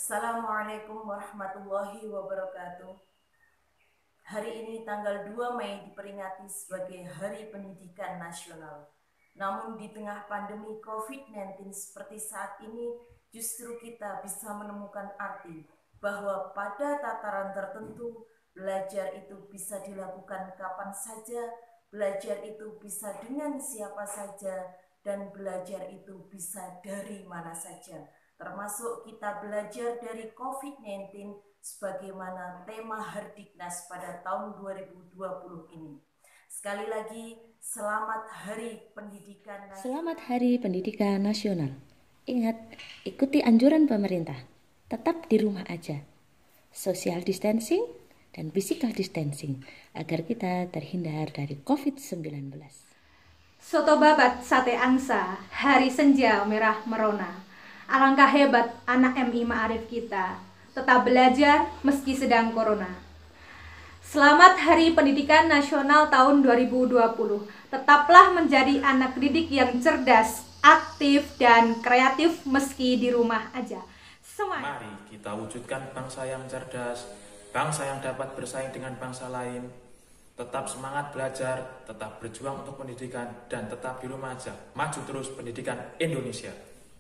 Assalamualaikum warahmatullahi wabarakatuh. Hari ini tanggal 2 Mei diperingati sebagai Hari Pendidikan Nasional. Namun di tengah pandemi COVID-19 seperti saat ini, justru kita bisa menemukan arti bahwa pada tataran tertentu, belajar itu bisa dilakukan kapan saja, belajar itu bisa dengan siapa saja, dan belajar itu bisa dari mana saja. Termasuk kita belajar dari COVID-19 sebagaimana tema Hardiknas pada tahun 2020 ini. Sekali lagi, selamat Hari Pendidikan Nasional. Selamat Hari Pendidikan Nasional. Ingat, ikuti anjuran pemerintah. Tetap di rumah aja. Social distancing dan physical distancing agar kita terhindar dari COVID-19. Soto babat sate angsa, hari senja merah merona. Alangkah hebat anak MI Ma'arif kita, tetap belajar meski sedang corona. Selamat Hari Pendidikan Nasional tahun 2020. Tetaplah menjadi anak didik yang cerdas, aktif, dan kreatif meski di rumah aja. Semangat. Mari kita wujudkan bangsa yang cerdas, bangsa yang dapat bersaing dengan bangsa lain. Tetap semangat belajar, tetap berjuang untuk pendidikan, dan tetap di rumah aja. Maju terus pendidikan Indonesia.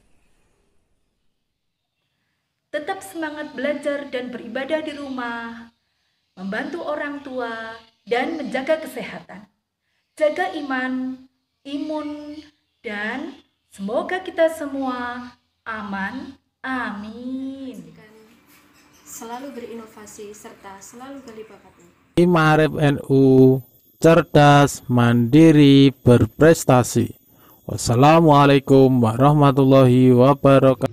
Tetap semangat belajar dan beribadah di rumah, membantu orang tua, dan menjaga kesehatan. Jaga iman, imun, dan semoga kita semua aman. Amin. Selalu berinovasi serta selalu gali bakatnya. Ma'arif NU, cerdas, mandiri, berprestasi. Wassalamualaikum warahmatullahi wabarakatuh.